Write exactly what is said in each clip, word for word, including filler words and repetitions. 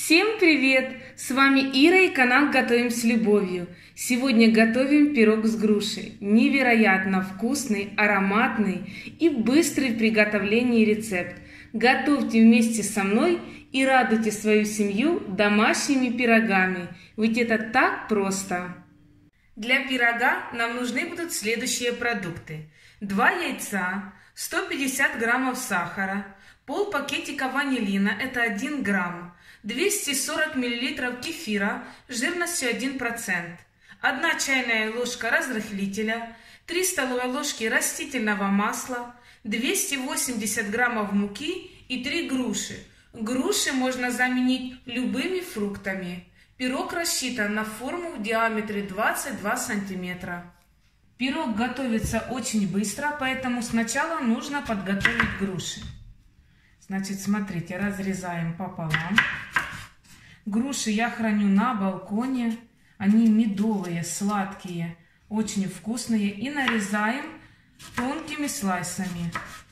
Всем привет! С вами Ира и канал Готовим с любовью. Сегодня готовим пирог с грушей. Невероятно вкусный, ароматный и быстрый в приготовлении рецепт. Готовьте вместе со мной и радуйте свою семью домашними пирогами. Ведь это так просто! Для пирога нам нужны будут следующие продукты. два яйца, сто пятьдесят граммов сахара, пол пакетика ванилина, это один грамм, двести сорок миллилитров кефира жирностью один процент, одна чайная ложка разрыхлителя, три столовые ложки растительного масла, двести восемьдесят граммов муки и три груши. Груши можно заменить любыми фруктами. Пирог рассчитан на форму в диаметре двадцать два сантиметра. Пирог готовится очень быстро, поэтому сначала нужно подготовить груши. Значит, смотрите, разрезаем пополам. Груши я храню на балконе. Они медовые, сладкие, очень вкусные. И нарезаем тонкими слайсами.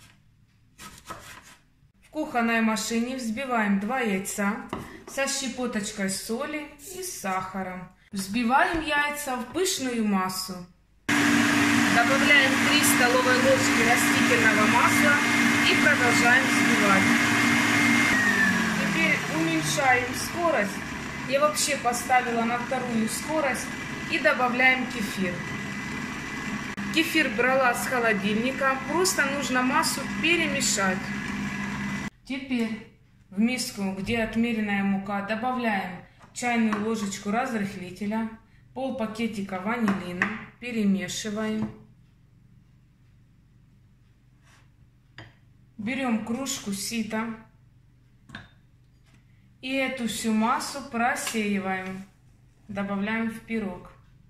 В кухонной машине взбиваем два яйца со щепоточкой соли и с сахаром. Взбиваем яйца в пышную массу. Добавляем три столовые ложки растительного масла и продолжаем взбивать. Теперь уменьшаем скорость. Я вообще поставила на вторую скорость и добавляем кефир. Кефир брала с холодильника, просто нужно массу перемешать. Теперь в миску, где отмеренная мука, добавляем чайную ложечку разрыхлителя, пол пакетика ванилина, перемешиваем. Берем кружку сита и эту всю массу просеиваем, добавляем в пирог.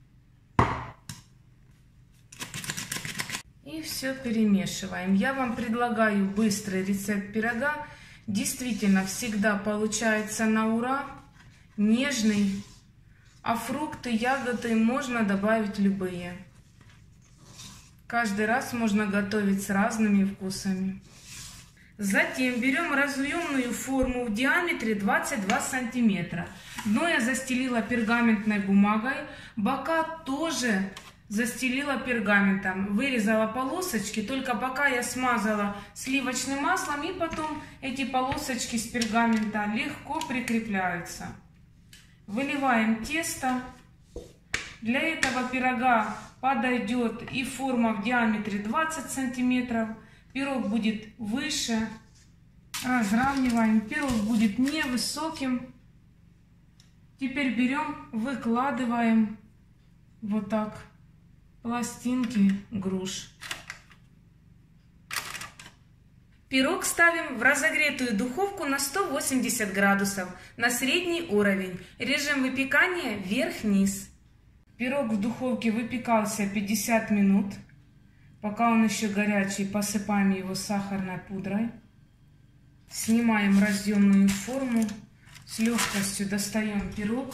И все перемешиваем. Я вам предлагаю быстрый рецепт пирога. Действительно, всегда получается на ура, нежный, а фрукты, ягоды можно добавить любые. Каждый раз можно готовить с разными вкусами. Затем берем разъемную форму в диаметре двадцать два сантиметра. Дно я застелила пергаментной бумагой, бока тоже застелила пергаментом. Вырезала полосочки, только пока я смазала сливочным маслом, и потом эти полосочки с пергамента легко прикрепляются. Выливаем тесто. Для этого пирога подойдет и форма в диаметре двадцать сантиметров. Пирог будет выше. Разравниваем. Пирог будет невысоким. Теперь берем, выкладываем вот так пластинки груш. Пирог ставим в разогретую духовку на сто восемьдесят градусов на средний уровень. Режим выпекания вверх-вниз. Пирог в духовке выпекался пятьдесят минут. Пока он еще горячий, посыпаем его сахарной пудрой. Снимаем разъемную форму. С легкостью достаем пирог.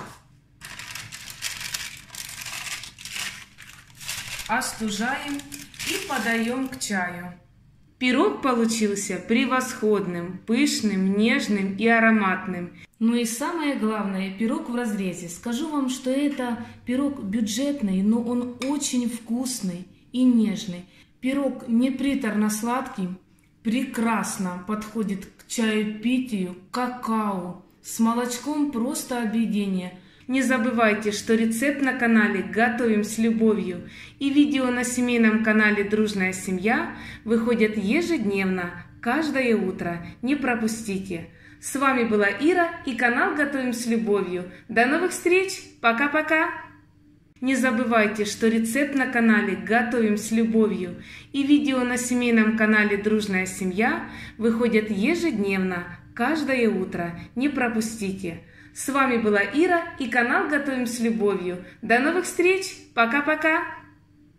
Остужаем и подаем к чаю. Пирог получился превосходным, пышным, нежным и ароматным. Ну и самое главное, пирог в разрезе. Скажу вам, что это пирог бюджетный, но он очень вкусный и нежный. Пирог не приторно-сладкий, прекрасно подходит к чаепитию, к какао. С молочком просто объедение. Не забывайте, что рецепт на канале «Готовим с любовью» и видео на семейном канале «Дружная семья» выходят ежедневно, каждое утро. Не пропустите. С вами была Ира и канал «Готовим с любовью». До новых встреч! Пока-пока! Не забывайте, что рецепт на канале «Готовим с любовью» и видео на семейном канале «Дружная семья» выходят ежедневно, каждое утро. Не пропустите. С вами была Ира и канал «Готовим с любовью». До новых встреч! Пока-пока!